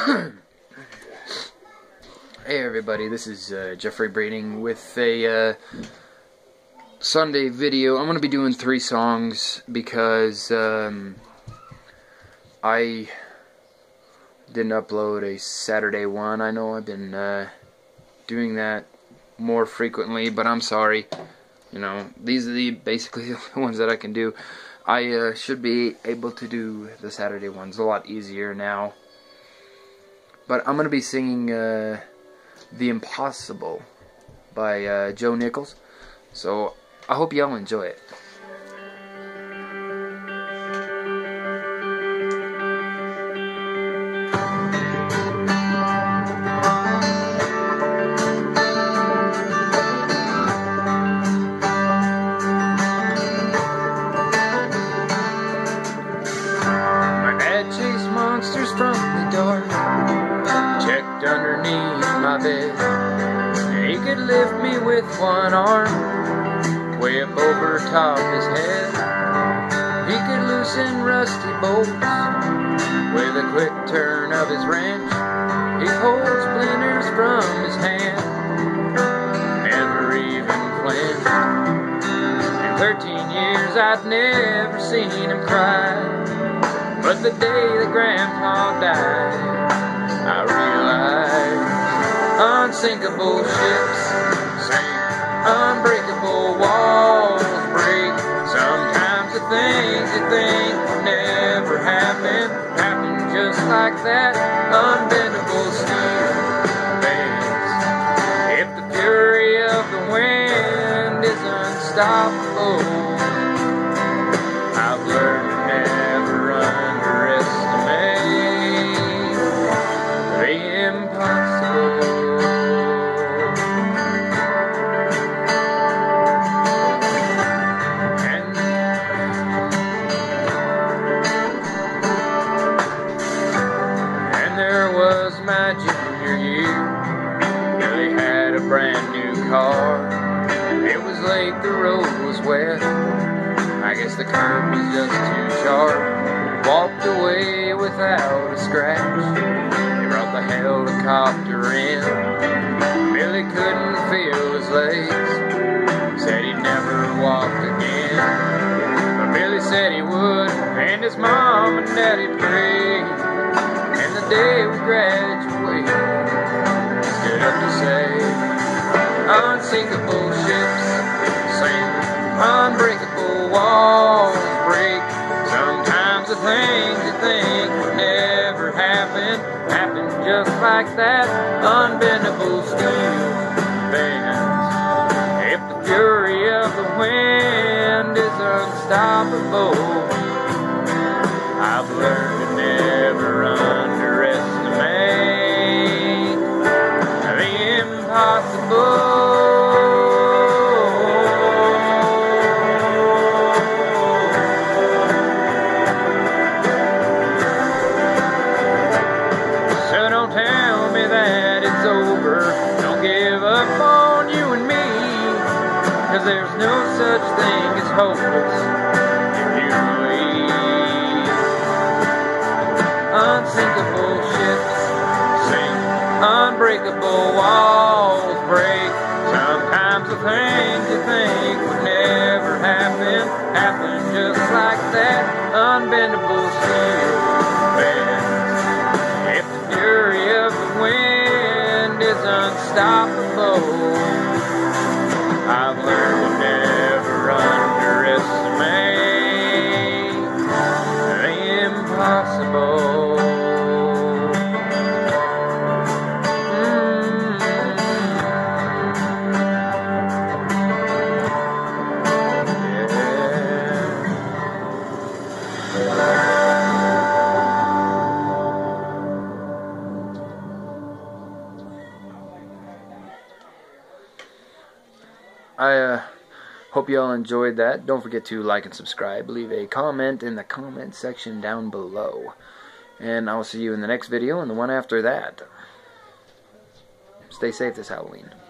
Hey everybody, this is Jeffrey Breeding with a Sunday video. I'm going to be doing 3 songs because I didn't upload a Saturday one. I know I've been doing that more frequently, but I'm sorry. You know, these are basically the ones that I can do. I should be able to do the Saturday ones a lot easier now. But I'm going to be singing The Impossible by Joe Nichols. So I hope y'all enjoy it. Monsters from the dark, checked underneath my bed. He could lift me with one arm, way up over top his head. He could loosen rusty bolts with a quick turn of his wrench. He pulled splinters from his hand, never even flinched. In 13 years I'd never seen him cry. But the day that Grandpa died, I realized unsinkable ships sink, unbreakable walls break. Sometimes the things you think will never happen just like that. Unbendable steel bends. If the fury of the wind is unstoppable, I've learned to never underestimate the impossible. And there was my junior year. Billy had a brand new car. It was late, the road was wet. I guess the curb was just too sharp. Walked away without a scratch. They brought the helicopter in. Billy couldn't feel his legs. Said he'd never walk again. But Billy said he would, and his mom and daddy prayed. And the day we graduated, stood up to say, unsinkable ships sink, unbreakable walls break. Sometimes the things you think would never happen just like that. Unbendable steel bends. If the fury of the wind is unstoppable, I've learned to never underestimate the impossible. Tell me that it's over. Don't give up on you and me, 'cause there's no such thing as hopeless if you believe. Unsinkable ships sink, unbreakable walls break. Sometimes the things you think would never happen just like that. Unbendable steel bends. If the fury of the wind is unstoppable, I've learned to never underestimate the impossible. I hope you all enjoyed that. Don't forget to like and subscribe. Leave a comment in the comment section down below. And I'll see you in the next video and the one after that. Stay safe this Halloween.